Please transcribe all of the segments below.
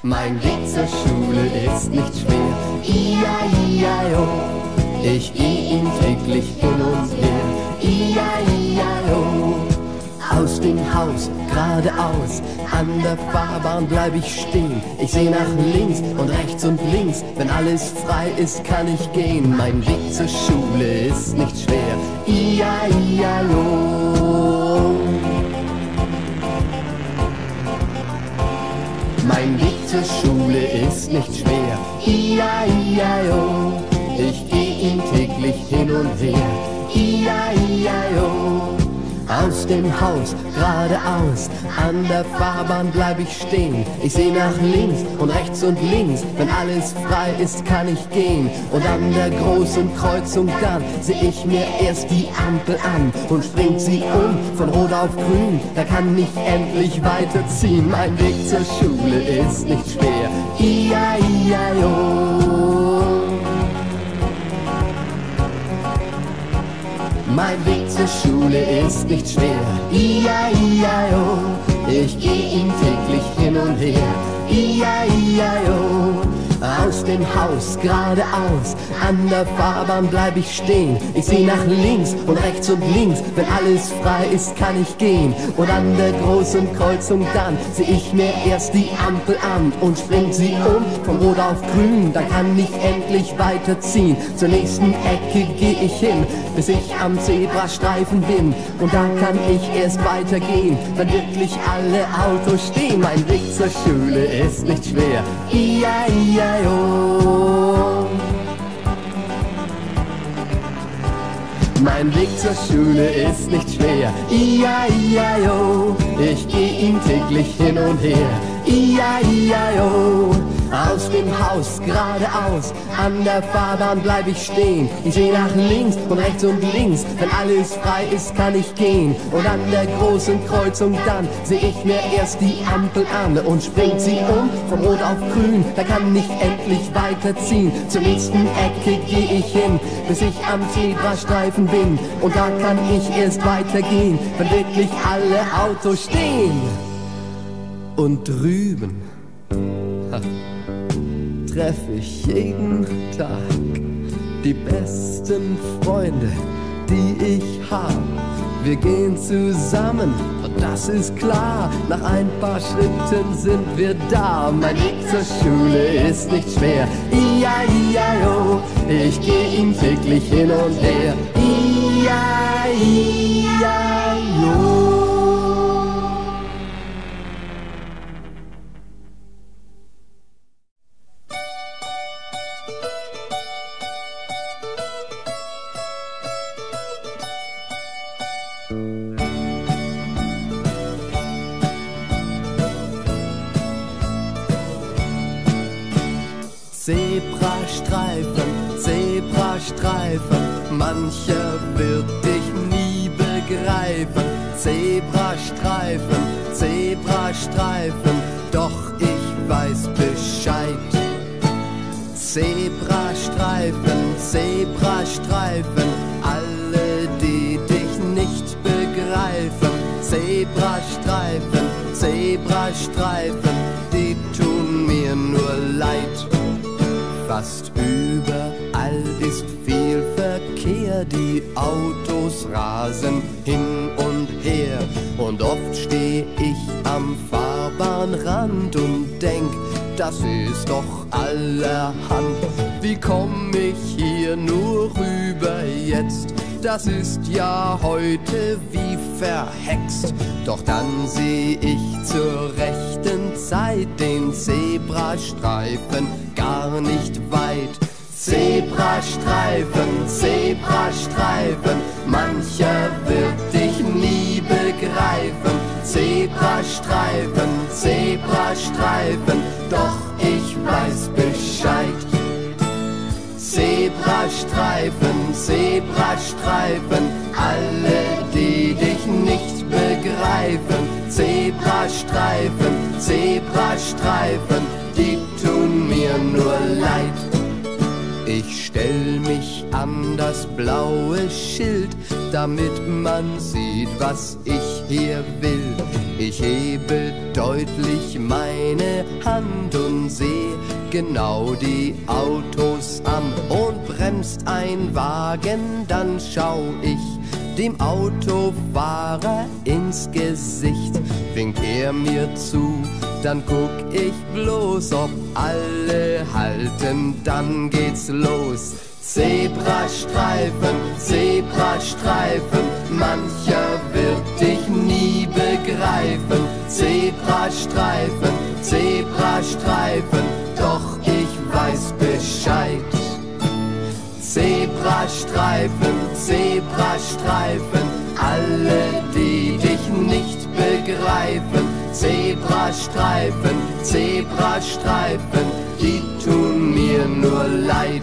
Mein Weg zur Schule ist nicht schwer. I-I-I-O. Ich geh ihn täglich hin und her. I-I-I-O. Aus dem Haus geradeaus, an der Fahrbahn bleib ich stehen. Ich seh nach links und rechts und links, wenn alles frei ist, kann ich gehen. Mein Weg zur Schule ist nicht schwer. I-I-I-O. Mein Weg zur Schule ist nicht schwer. I-I-I-O. Ich geh ihn täglich hin und her. I-I-I-O. Aus dem Haus geradeaus, an der Fahrbahn bleib ich stehen. Ich seh nach links und rechts und links, wenn alles frei ist, kann ich gehen. Und an der großen Kreuzung dann seh ich mir erst die Ampel an und springt sie um von Rot auf Grün, da kann ich endlich weiterziehen. Mein Weg zur Schule ist nicht schwer. I-I-I-O. Mein Weg zur Schule ist nicht schwer. I-I-I-O. Ich geh ihn täglich hin und her. I-I-I-O. Aus dem Haus geradeaus, an der Fahrbahn bleib ich stehen. Ich seh nach links und rechts und links, wenn alles frei ist, kann ich gehen. Und an der großen Kreuzung dann seh ich mir erst die Ampel an und springt sie um von Rot auf Grün, dann kann ich endlich weiterziehen. Zur nächsten Ecke geh ich hin, bis ich am Zebrastreifen bin. Und da kann ich erst weitergehen, wenn wirklich alle Autos stehen. Mein Weg zur Schule ist nicht schwer. I-I-I-O. Mein Weg zur Schule ist nicht schwer. I-I-I-O. Ich geh ihn täglich hin und her. I-I-I-O. Aus dem Haus geradeaus, an der Fahrbahn bleib ich stehen. Ich seh nach links und rechts und links, wenn alles frei ist, kann ich gehen. Und an der großen Kreuzung dann seh ich mir erst die Ampel an und springt sie um von Rot auf Grün, da kann ich endlich weiterziehen. Zur nächsten Ecke geh ich hin, bis ich am Zebrastreifen bin. Und da kann ich erst weitergehen, wenn wirklich alle Autos stehen. Und drüben treff ich jeden Tag die besten Freunde, die ich hab. Wir gehen zusammen, und das ist klar, nach ein paar Schritten sind wir da. Mein Weg zur Schule ist nicht schwer. I-I-I-O. Ich geh ihn täglich hin und her. I-I-I-O. Zebrastreifen, Zebrastreifen, mancher wird dich nie begreifen. Zebrastreifen, Zebrastreifen, doch ich weiß Bescheid. Zebrastreifen, Zebrastreifen, alle, die dich nicht begreifen. Zebrastreifen, Zebrastreifen, die tun mir nur leid. Fast überall ist viel Verkehr, die Autos rasen hin und her. Und oft steh ich am Fahrbahnrand und denk, das ist doch allerhand. Wie komm ich hier nur rüber jetzt? Das ist ja heute wie verhext. Doch dann seh ich zur rechten Zeit den Zebrastreifen gar nicht weit. Zebrastreifen, Zebrastreifen, mancher wird dich nie begreifen. Zebrastreifen, Zebrastreifen, doch ich weiß Bescheid. Zebrastreifen, Zebrastreifen, alle, die dich nicht begreifen. Zebrastreifen, Zebrastreifen, die tun mir nur leid. Ich stell mich an das blaue Schild, damit man sieht, was ich her will. Ich hebe deutlich meine Hand und seh genau die Autos an. Und bremst ein Wagen, dann schau ich dem Autofahrer ins Gesicht. Winkt er mir zu, dann guck ich bloß, ob alle halten, dann geht's los. Zebrastreifen, Zebrastreifen, mancher wird dich nie begreifen. Zebrastreifen, Zebrastreifen, doch ich weiß Bescheid. Zebrastreifen, Zebrastreifen, alle, die dich nicht begreifen. Zebrastreifen, Zebrastreifen, die tun mir nur leid.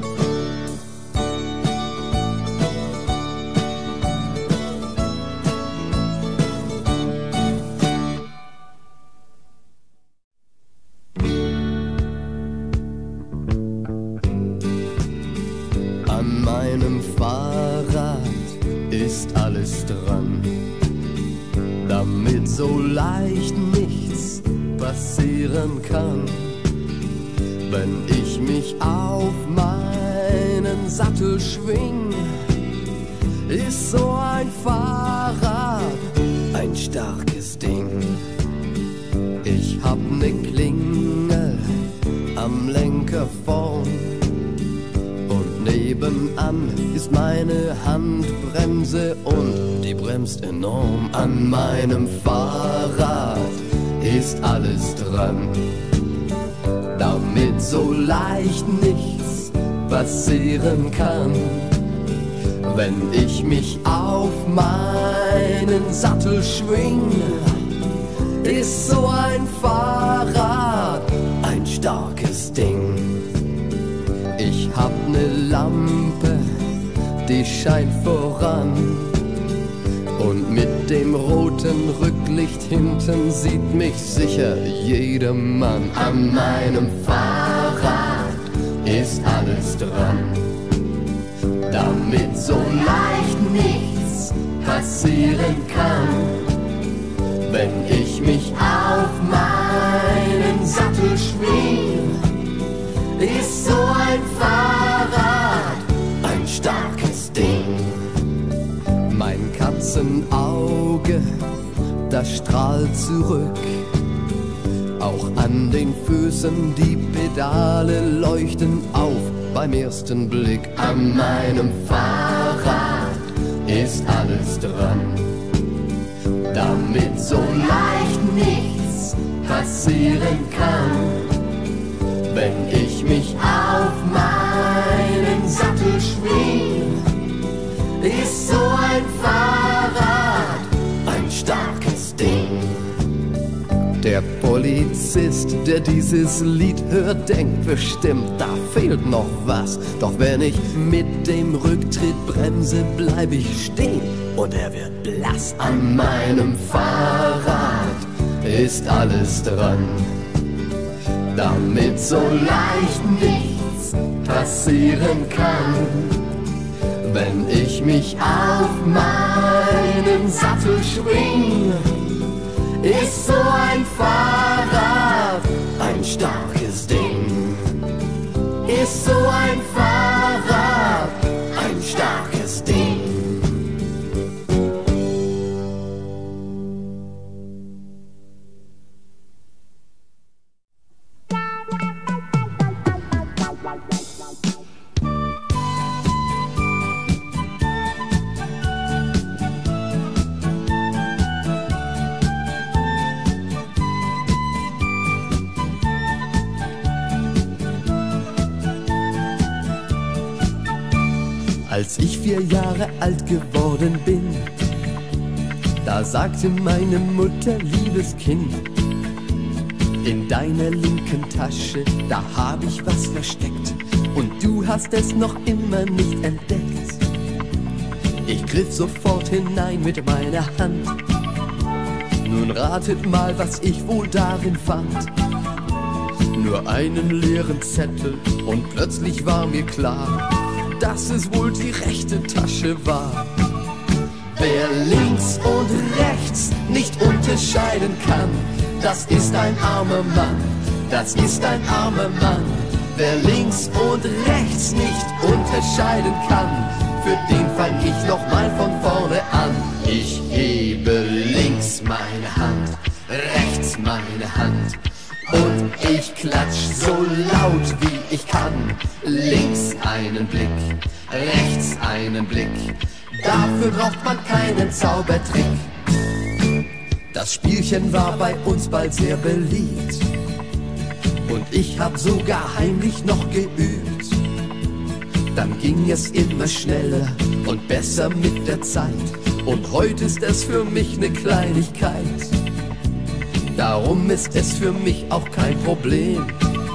An meinem Fahrrad ist alles dran, damit so leicht nichts passieren kann. Wenn ich mich auf meinen Sattel schwing, ist so ein Fahrrad ein starkes Ding. Ich hab ne Klingel am Lenker vorn, nebenan ist meine Handbremse und die bremst enorm. An meinem Fahrrad ist alles dran, damit so leicht nichts passieren kann. Wenn ich mich auf meinen Sattel schwing, ist so ein Fahrrad ein starkes Ding. Ich hab ne Lampe, die scheint voran, und mit dem roten Rücklicht hinten sieht mich sicher jeder Mann. An meinem Fahrrad ist alles dran, damit so leicht nichts passieren kann. Wenn ich mich auf meinen Sattel schwing, ist so ein Fahrrad ein starkes Ding. Mein Katzenauge, das strahlt zurück. Auch an den Füßen die Pedale leuchten auf beim ersten Blick. An meinem Fahrrad ist alles dran, damit so leicht nichts passieren kann. Wenn ich mich auf meinen Sattel schwing, ist so ein Fahrrad ein starkes Ding. Der Polizist, der dieses Lied hört, denkt bestimmt, da fehlt noch was. Doch wenn ich mit dem Rücktritt bremse, bleib ich stehen und er wird blass. An meinem Fahrrad ist alles dran, damit so leicht nichts passieren kann. Wenn ich mich auf meinen Sattel schwing, ist so ein Fahrrad ein starkes Ding. Ist so ein Fahrrad ein starkes Ding. Als ich 4 Jahre alt geworden bin, da sagte meine Mutter, liebes Kind, in deiner linken Tasche, da hab ich was versteckt und du hast es noch immer nicht entdeckt. Ich griff sofort hinein mit meiner Hand. Nun ratet mal, was ich wohl darin fand. Nur einen leeren Zettel und plötzlich war mir klar, dass es wohl die rechte Tasche war. Wer links und rechts unterscheiden kann. Das ist ein armer Mann, das ist ein armer Mann. Wer links und rechts nicht unterscheiden kann, für den fang ich noch mal von vorne an. Ich hebe links meine Hand, rechts meine Hand und ich klatsch so laut wie ich kann. Links einen Blick, rechts einen Blick, dafür braucht man keinen Zaubertrick. Das Spielchen war bei uns bald sehr beliebt und ich hab sogar heimlich noch geübt. Dann ging es immer schneller und besser mit der Zeit und heute ist es für mich ne Kleinigkeit. Darum ist es für mich auch kein Problem,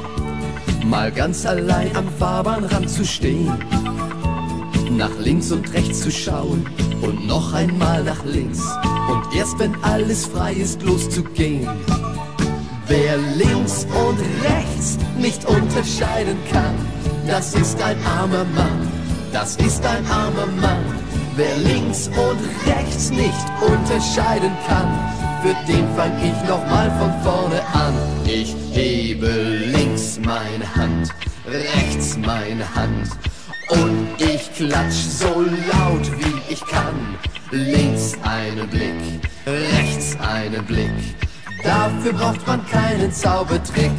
mal ganz allein am Fahrbahnrand zu stehen, nach links und rechts zu schauen und noch einmal nach links und erst wenn alles frei ist loszugehen. Wer links und rechts nicht unterscheiden kann, das ist ein armer Mann, das ist ein armer Mann. Wer links und rechts nicht unterscheiden kann, für den fang ich noch mal von vorne an. Ich hebe links meine Hand, rechts meine Hand und ich klatsch so laut wie ich kann. Links einen Blick, rechts einen Blick, dafür braucht man keinen Zaubertrick.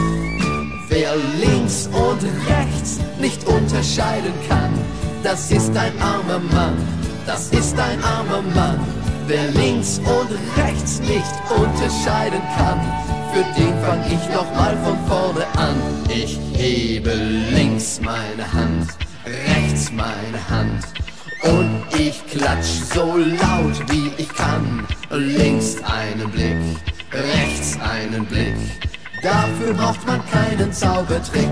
Wer links und rechts nicht unterscheiden kann, das ist ein armer Mann, das ist ein armer Mann. Wer links und rechts nicht unterscheiden kann, für den fang ich noch mal von vorne an. Ich hebe links meine Hand, rechts meine Hand und ich klatsch so laut wie ich kann. Links einen Blick, rechts einen Blick, dafür braucht man keinen Zaubertrick.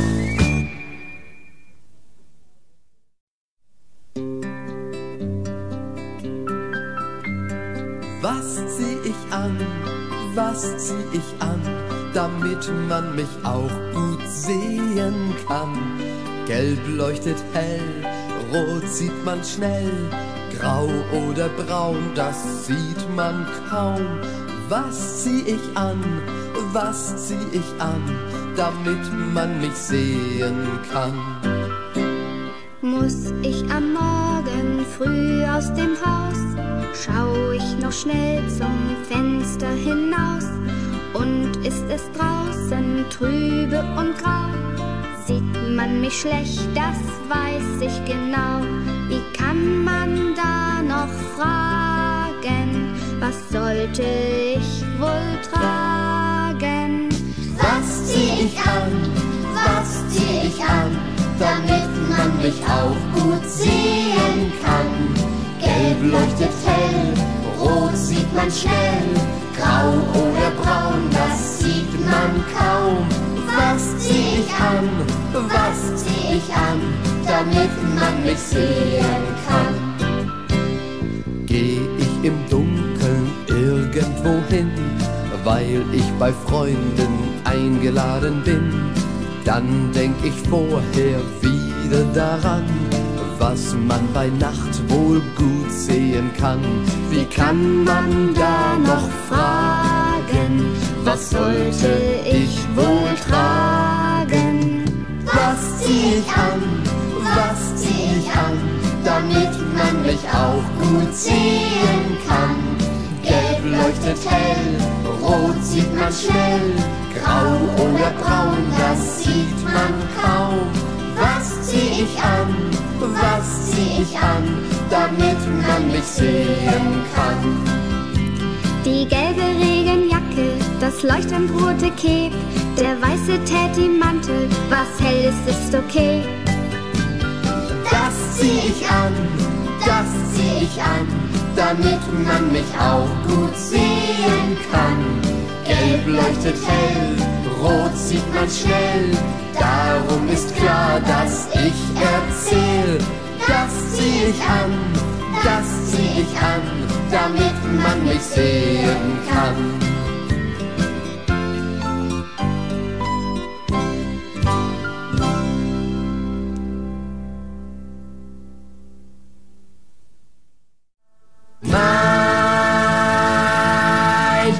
Was zieh ich an, was zieh ich an, damit man mich auch gut sehen kann? Gelb leuchtet hell, rot sieht man schnell, grau oder braun, das sieht man kaum. Was zieh ich an, was zieh ich an, damit man mich sehen kann? Muss ich am Morgen früh aus dem Haus, schau ich noch schnell zum Fenster hinaus. Und ist es draußen trübe und grau, sieht man mich schlecht, das weiß ich genau. Wie kann man da noch fragen, was sollte ich wohl tragen? Was zieh ich an, was zieh ich an, damit man mich auch gut sehen kann? Gelb leuchtet hell, rot sieht man schnell, grau oder braun, das sieht man kaum. Was zieh ich an, was zieh ich an, damit man mich sehen kann? Geh ich im Dunkeln irgendwo hin, weil ich bei Freunden eingeladen bin, dann denk ich vorher wieder daran, was man bei Nacht wohl gut sehen kann. Wie kann man da noch fragen, was sollte ich wohl tragen? Was zieh ich an, was zieh ich an, damit man mich auch gut sehen kann? Gelb leuchtet hell, rot sieht man schnell, grau oder braun, das sieht man kaum. Was zieh ich an, was zieh ich an, damit man mich sehen kann? Die gelbe Regenjacke, das leuchtend rote Cape, der weiße Teddymantel, was hell ist okay. Das zieh ich an, das zieh ich an, damit man mich auch gut sehen kann. Gelb leuchtet hell, rot sieht man schnell, darum ist klar, dass ich erzähl. Das zieh ich an, das zieh ich an, damit man mich sehen kann.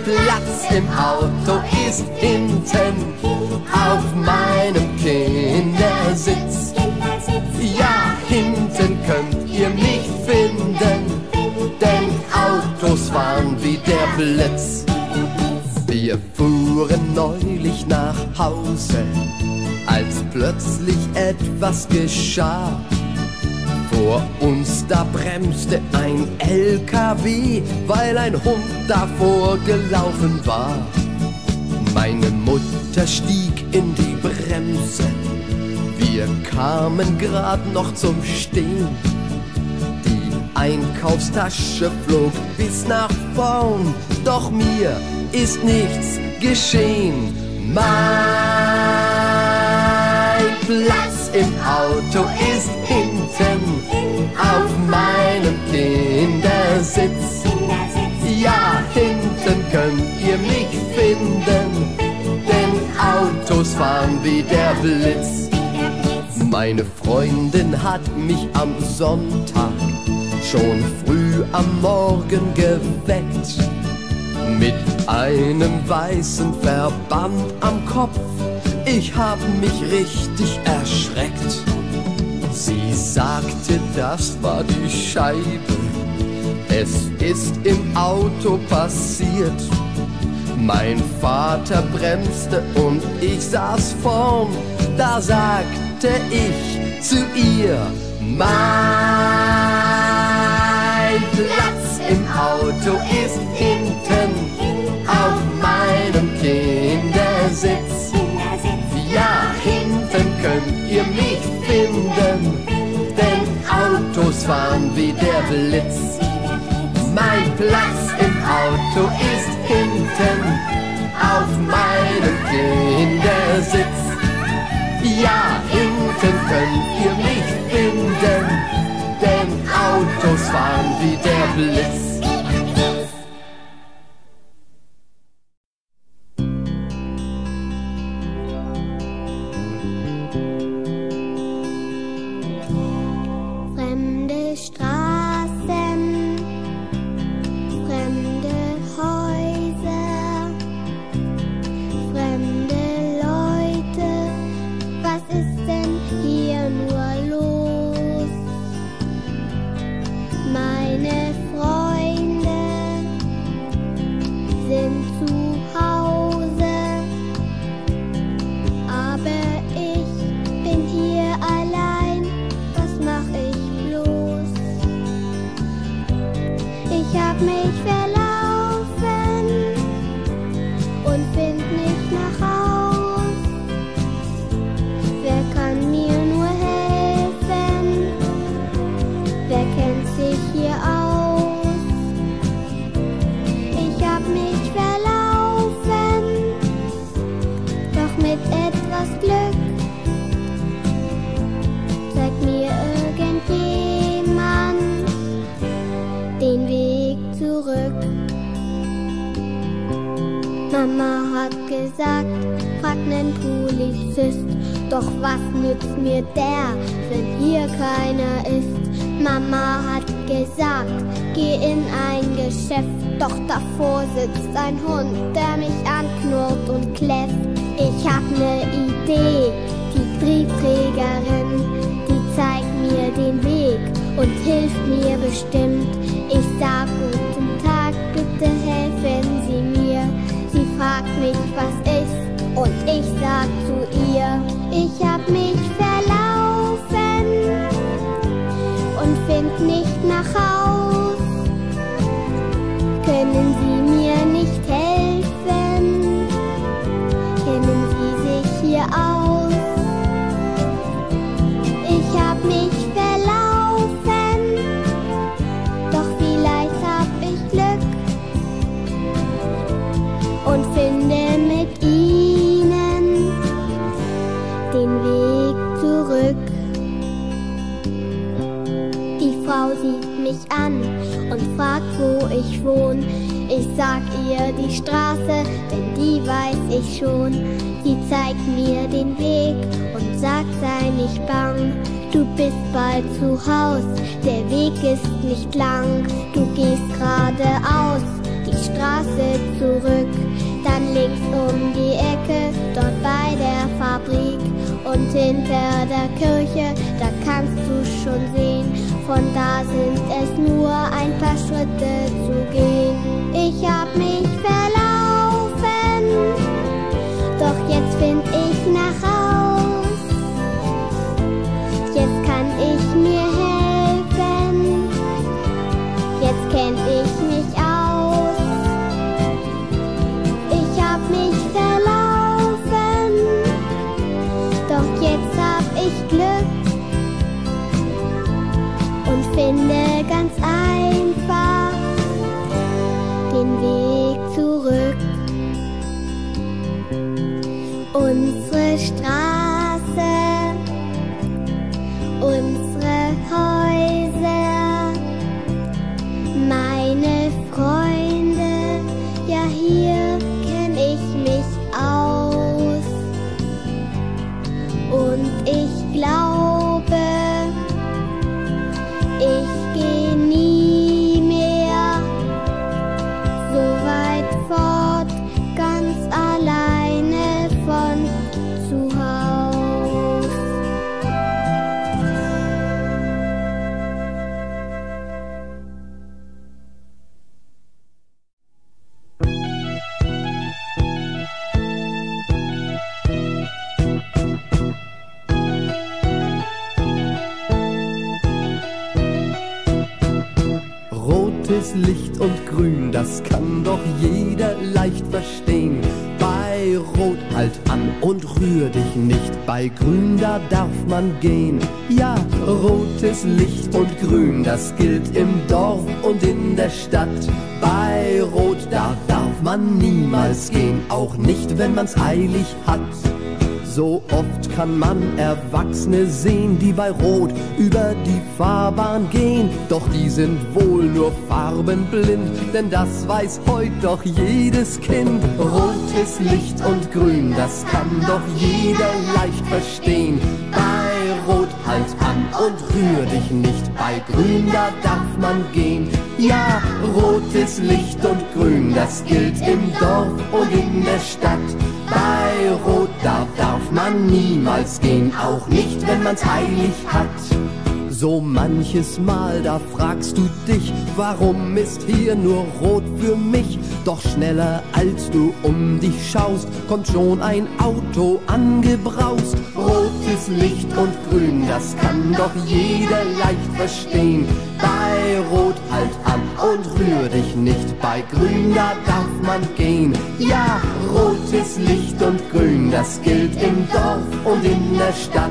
Platz im Auto ist hinten auf meinem Kindersitz. Ja, hinten könnt ihr mich finden, denn Autos fahren wie der Blitz. Wir fuhren neulich nach Hause, als plötzlich etwas geschah. Vor uns da bremste ein LKW, weil ein Hund davor gelaufen war. Meine Mutter stieg in die Bremse, wir kamen grad noch zum Stehen. Die Einkaufstasche flog bis nach vorn, doch mir ist nichts geschehen. Mein Platz im Auto ist hinten auf meinem Kindersitz. Ja, hinten könnt ihr mich finden, denn Autos fahren wie der Blitz. Meine Freundin hat mich am Sonntag schon früh am Morgen geweckt, mit einem weißen Verband am Kopf. Ich hab mich richtig erschreckt. Sie sagte, das war die Scheibe. Es ist im Auto passiert. Mein Vater bremste und ich saß vorn. Da sagte ich zu ihr: Mein Platz im Auto ist hinten auf meinem Kindersitz. Ja, hinten könnt ihr mich finden, denn Autos fahren wie der Blitz. Mein Platz im Auto ist hinten auf meinem Kindersitz. Ja, hinten könnt ihr mich finden, denn Autos fahren wie der Blitz. Mama hat gesagt, frag nen Polizist. Doch was nützt mir der, wenn hier keiner ist? Mama hat gesagt, geh in ein Geschäft. Doch davor sitzt ein Hund, der mich anknurrt und kläfft. Ich hab ne Idee, die Briefträgerin, die zeigt mir den Weg und hilft mir bestimmt. Ich sag guten Tag, bitte helfen Sie mir. Sie fragt mich, was ist, und ich sag zu ihr, ich hab mich verlaufen und find nicht nach Haus. Können Sie mir nicht helfen? Kennen Sie sich hier aus? Ich hab mich verlaufen, doch vielleicht hab ich Glück und finde mit Ihnen den Weg zurück. Die Frau sieht mich an und fragt, wo ich wohne. Ich sag ihr die Straße, denn die weiß ich schon. Sie zeigt mir den Weg und sagt, sei nicht bang. Du bist bald zu Haus, der Weg ist nicht lang. Du gehst geradeaus, die Straße Straße zurück, dann links um die Ecke, dort bei der Fabrik. Und hinter der Kirche, da kannst du schon sehen, von da sind es nur ein paar Schritte zu gehen. Ich hab mich verlaufen, doch jetzt find ich nach Haus. Jetzt kann ich mir helfen, jetzt kenn ich mich aus. Ich hab mich verlaufen, doch jetzt hab ich Glück und finde ganz einfach den Weg zurück. Unsere Straße, unsere Häuser, meine Freunde, ja hier kenn ich mich aus. Und ich glaube, ich geh nie mehr so weit fort, ganz alleine von zu Haus. Rotes Licht und Grün, das kann doch jeder leicht verstehen. Bei Rot halt an und rühr dich nicht, bei Grün da darf man gehen. Ja, rotes Licht und Grün, das gilt im Dorf und in der Stadt. Bei Rot da darf man niemals gehen, auch nicht, wenn man's eilig hat. So oft kann man Erwachsene sehen, die bei Rot über die Fahrbahn gehen. Doch die sind wohl nur farbenblind, denn das weiß heut doch jedes Kind. Rotes Licht und Grün, das kann doch jeder leicht verstehen. Bei Rot halt an und rühr dich nicht, bei Grün da darf man gehen. Ja, rotes Licht und Grün, das gilt im Dorf und in der Stadt. Bei Rot da darf man niemals gehen, auch nicht, wenn man's eilig hat. So manches Mal, da fragst du dich, warum ist hier nur Rot für mich? Doch schneller als du um dich schaust, kommt schon ein Auto angebraust. Rotes Licht und Grün, das kann doch jeder leicht verstehen. Bei Rot halt an und rühr dich nicht, bei Grün da darf man gehen. Ja, rotes Licht und Grün, das gilt im Dorf und in der Stadt.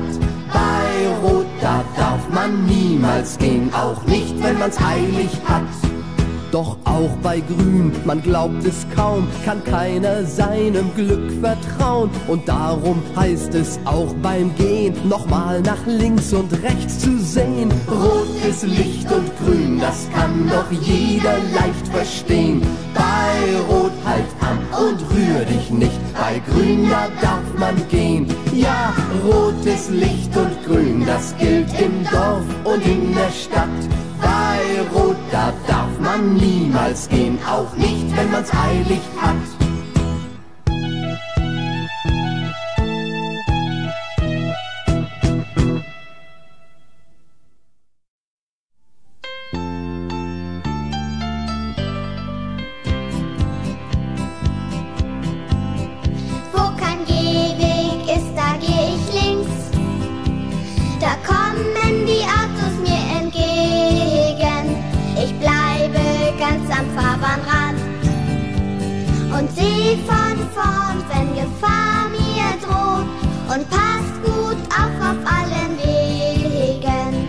Bei Rot da darf man niemals gehen, auch nicht, wenn man's eilig hat. Doch auch bei Grün, man glaubt es kaum, kann keiner seinem Glück vertrauen. Und darum heißt es auch beim Gehen, nochmal nach links und rechts zu sehen. Rotes Licht und Grün, das kann doch jeder leicht verstehen. Bei Rot halt an und rühr dich nicht, bei Grün da darf man gehen. Ja, rotes Licht und Grün, das gilt im Dorf und in der Stadt. Bei Rot, da darf man niemals gehen, auch nicht, wenn man's eilig hat. Wo kein Gehweg ist, da geh ich links. Da kommen die Autos mir entgegen. Ich bleibe ganz am Fahrbahnrand und seh von vorn, wenn Gefahr mir droht, und passt gut auf allen Wegen.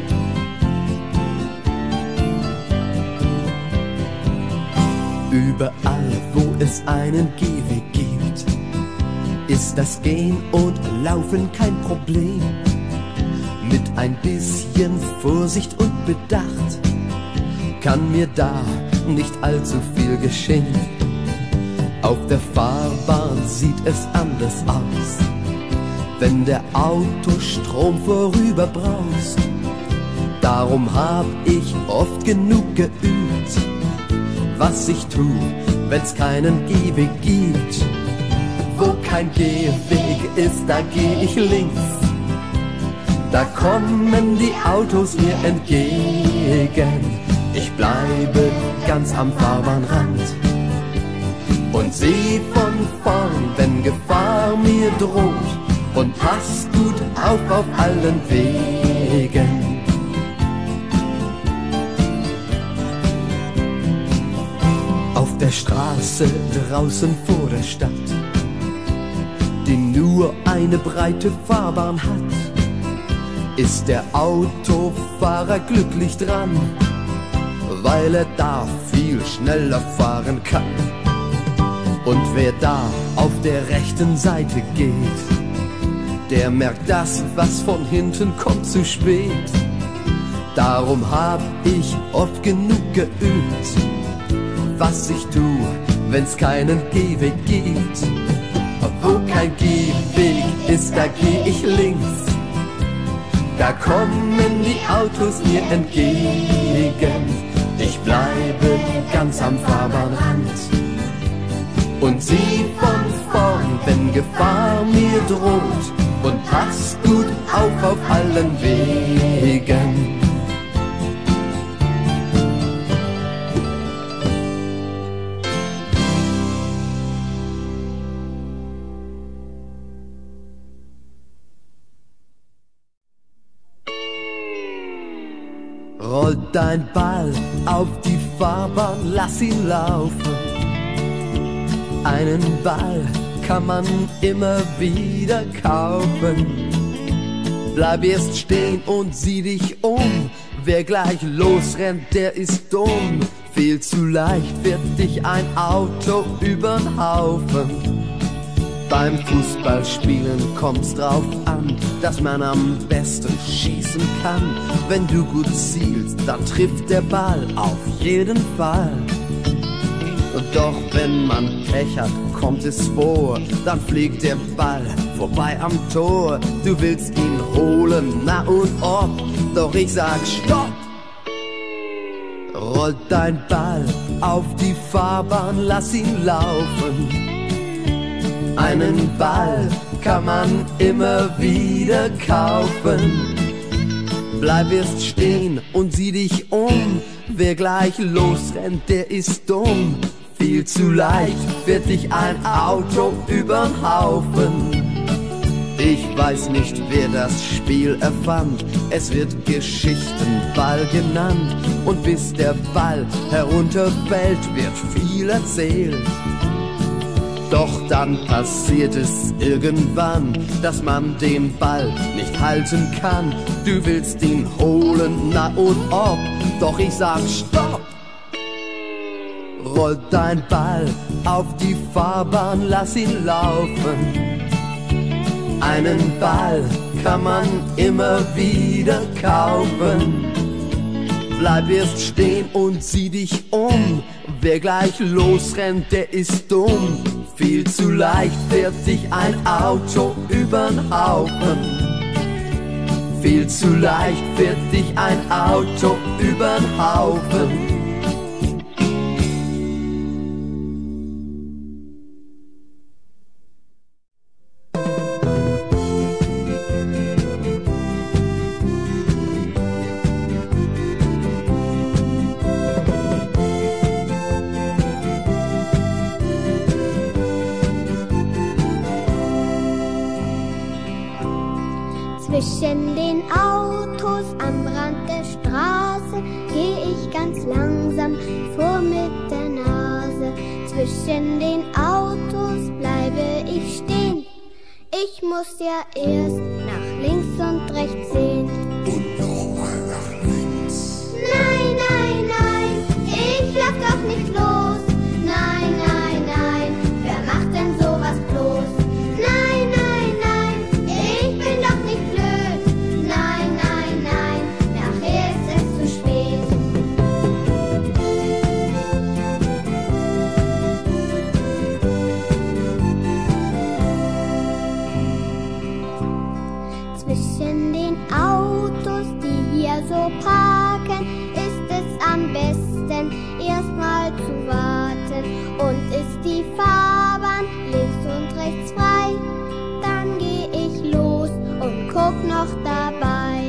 Überall, wo es einen Gehweg gibt, ist das Gehen und Laufen kein Problem. Mit ein bisschen Vorsicht und Bedacht kann mir da nicht allzu viel geschehen. Auf der Fahrbahn sieht es anders aus, wenn der Autostrom vorüber braust. Darum hab ich oft genug geübt, was ich tu, wenn's keinen Gehweg gibt. Wo kein Gehweg ist, da geh ich links. Da kommen die Autos mir entgegen. Ich bleibe ganz am Fahrbahnrand und seh von vorn, wenn Gefahr mir droht, und pass gut auf allen Wegen. Auf der Straße draußen vor der Stadt, die nur eine breite Fahrbahn hat, ist der Autofahrer glücklich dran, weil er da viel schneller fahren kann. Und wer da auf der rechten Seite geht, der merkt das, was von hinten kommt, zu spät. Darum hab ich oft genug geübt, was ich tu, wenn's keinen Gehweg gibt. Wo kein Gehweg ist, da geh ich links. Da kommen die Autos mir entgegen. Ich bleibe ganz am Fahrbahnrand und sieh von vorn, wenn Gefahr mir droht, und pass gut auf allen Wegen. Rollt dein Ball auf die Fahrbahn, lass ihn laufen. Einen Ball kann man immer wieder kaufen. Bleib erst stehen und sieh dich um. Wer gleich losrennt, der ist dumm. Viel zu leicht wird dich ein Auto übern Haufen. Beim Fußballspielen kommt's drauf an, dass man am besten schießen kann. Wenn du gut zielst, dann trifft der Ball auf jeden Fall. Und doch wenn man Pech hat, kommt es vor, dann fliegt der Ball vorbei am Tor. Du willst ihn holen, na und ob, doch ich sag Stopp! Rollt dein Ball auf die Fahrbahn, lass ihn laufen. Einen Ball kann man immer wieder kaufen. Bleib erst stehen und sieh dich um. Wer gleich losrennt, der ist dumm. Viel zu leicht fährt dich ein Auto übern Haufen. Ich weiß nicht, wer das Spiel erfand. Es wird Geschichtenball genannt. Und bis der Ball herunterfällt, wird viel erzählt. Doch dann passiert es irgendwann, dass man den Ball nicht halten kann. Du willst ihn holen, na und ob, doch ich sag Stopp! Rollt dein Ball auf die Fahrbahn, lass ihn laufen. Einen Ball kann man immer wieder kaufen. Bleib erst stehen und sieh dich um. Wer gleich losrennt, der ist dumm. Viel zu leicht fährt dich ein Auto übern Haufen. Viel zu leicht fährt dich ein Auto übern Haufen. Zwischen den Autos am Rand der Straße geh ich ganz langsam vor mit der Nase. Zwischen den Autos bleibe ich stehen. Ich muss ja erst nach links und rechts sehen. Und nochmal nach links. Nein, nein, nein, ich lauf doch nicht los. Nein, nein, nein, wer macht denn sowas bloß? Nein, nein, nein, ich bin doch nicht blöd. Nein, nein, nein, nachher ist es zu spät. Zwischen den Augen rechts frei. Dann geh ich los und guck noch dabei.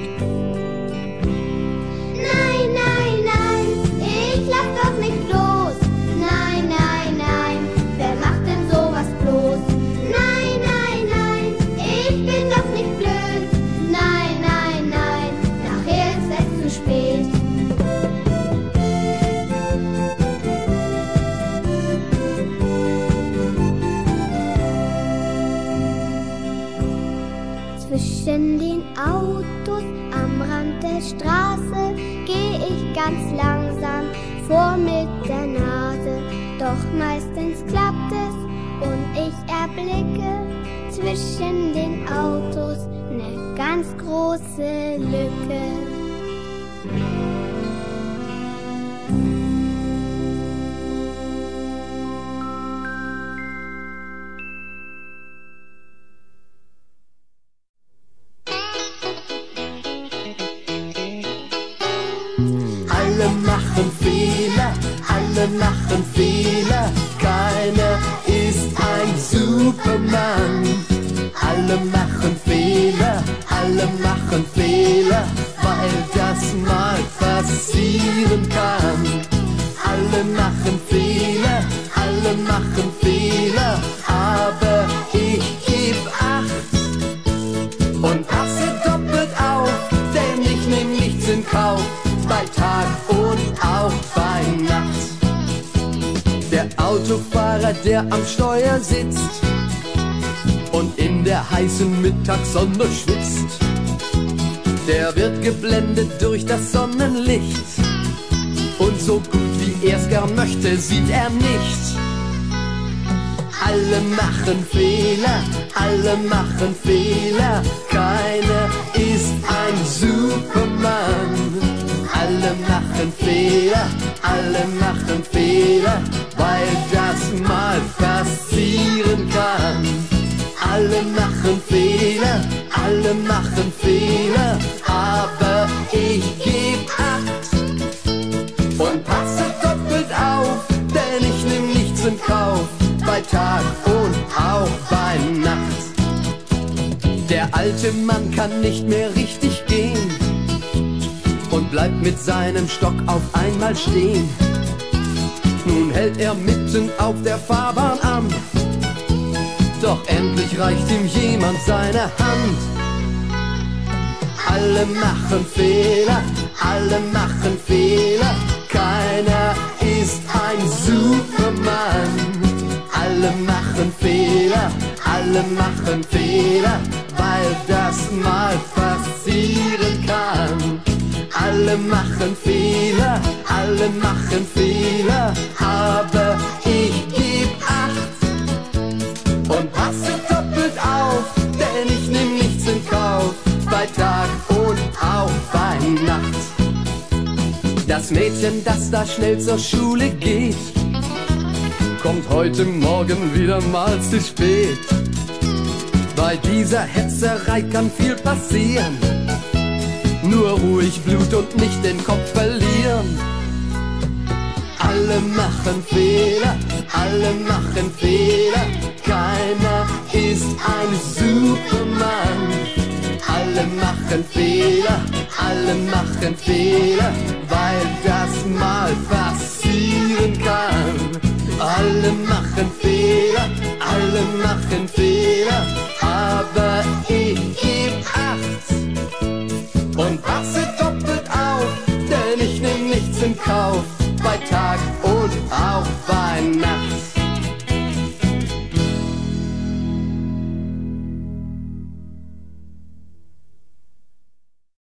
Nein, nein, nein, ich lass doch nicht los. Nein, nein, nein, wer macht denn sowas bloß? Nein, nein, nein, ich bin doch nicht blöd. Nein, nein, nein, nachher ist es zu spät. Zwischen den Autos am Rand der Straße geh ich ganz langsam vor mit der Nase. Doch meistens klappt es und ich erblicke zwischen den Autos eine ganz große Lücke. Alle machen Fehler, alle machen Fehler, keiner ist ein Superman. Alle machen Fehler, weil das mal passieren kann. Alle machen Fehler, aber ich geb Acht und passe doppelt auf, denn ich nehm nichts in Kauf, bei Tag und auch bei Nacht. Der Autofahrer, der am Steuer sitzt und in der heißen Mittagssonne schwitzt, der wird geblendet durch das Sonnenlicht und so gut wie er's gern möchte, sieht er nicht. Alle machen Fehler, keiner ist ein Superman. Alle machen Fehler, weil das mal passieren kann. Alle machen Fehler, aber ich geb Acht und passe doppelt auf, denn ich nehm nichts in Kauf, bei Tag und auch bei Nacht. Der alte Mann kann nicht mehr richtig gehen und bleibt mit seinem Stock auf einmal stehen. Nun hält er mitten auf der Fahrbahn an, doch endlich reicht ihm jemand seine Hand. Alle machen Fehler, keiner ist ein Superman. Alle machen Fehler, weil das mal passieren kann. Alle machen Fehler, aber ich geb Acht und passe doppelt auf, denn ich nehm nichts in Kauf, bei Tag und auch bei Nacht. Das Mädchen, das da schnell zur Schule geht, kommt heute Morgen wieder mal zu spät. Bei dieser Hetzerei kann viel passieren, nur ruhig Blut und nicht den Kopf verlieren. Alle machen Fehler, keiner ist ein Superman. Alle machen Fehler, weil das mal passieren kann. Alle machen Fehler, aber ich geb Acht und passe doppelt auf, denn ich nehm nichts in Kauf, bei Tag und auch